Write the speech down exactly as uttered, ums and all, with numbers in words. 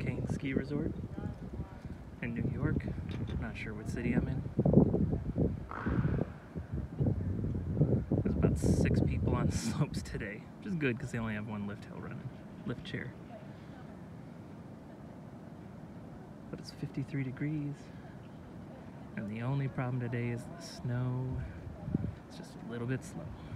Cockaine Ski Resort in New York. Not sure what city I'm in. There's about six people on slopes today, which is good because they only have one lift hill running, lift chair. But it's fifty-three degrees, and the only problem today is the snow. It's just a little bit slow.